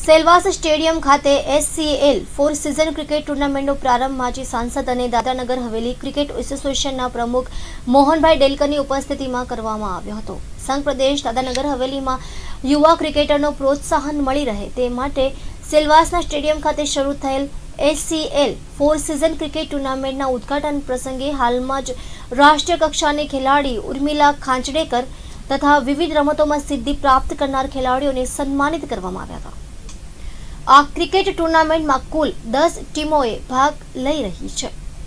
Silvassa stadium ખાતે SCL four season cricket ટુર્નામેન્ટનો પ્રારંભ માજી સાંસદ અને દાદરાનગર હવેલી ક્રિકેટ એસોસિએશનના પ્રમુખ મોહનભાઈ ડેલકરની ઉપસ્થિતિમાં કરવામાં આવ્યો હતો। સંઘ પ્રદેશ દાદરાનગર હવેલીમાં યુવા ક્રિકેટરનો પ્રોત્સાહન મળી રહે તે માટે સેલવાસના સ્ટેડિયમ ખાતે શરૂ થયેલ SCL ફોર સિઝન ક્રિકેટ ટુર્નામેન્ટના ઉદ્ઘાટન પ્રસંગે હાલમાં જ રાષ્ટ્રીય કક્ષાની ખેલાડી ઉર્મિલા ખાંચડેકર તથા વિવિધ રમતોમાં સિદ્ધિ પ્રાપ્ત કરનાર ખેલાડીઓને સન્માનિત કરવામાં આવ્યા હતા। આ ક્રિકેટ ટુર્નામેન્ટમાં કુલ 10 ટીમોએ ભાગ લઈ રહી છે।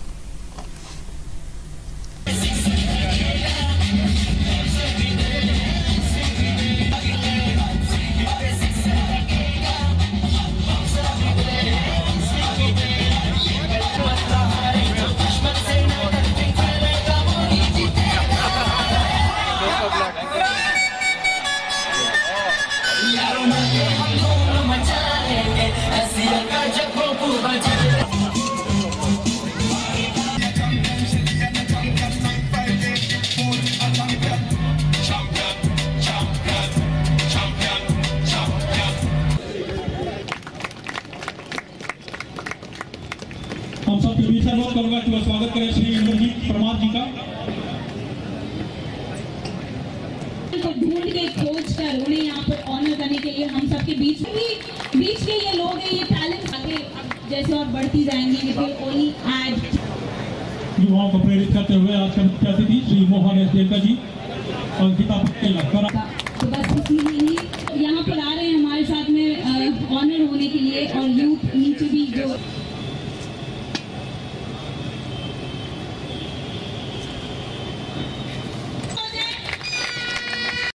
हम सब के बीच अनुरोध करूंगा कि स्वागत करें श्री इंद्रजीत परमार जी का। को ढूंढ के खोज कर उन्हें यहाँ पर ऑनर करने के लिए हम सबके बीच के ये लोग हैं, ये टैलेंट आगे जैसे और बढ़ती जाएंगी, इट विल ओनली ऐड। युवाओं को प्रेरित करते हुए आज के मुख्य अतिथि श्री मोहन एस डेलकर जी और गीता पटेल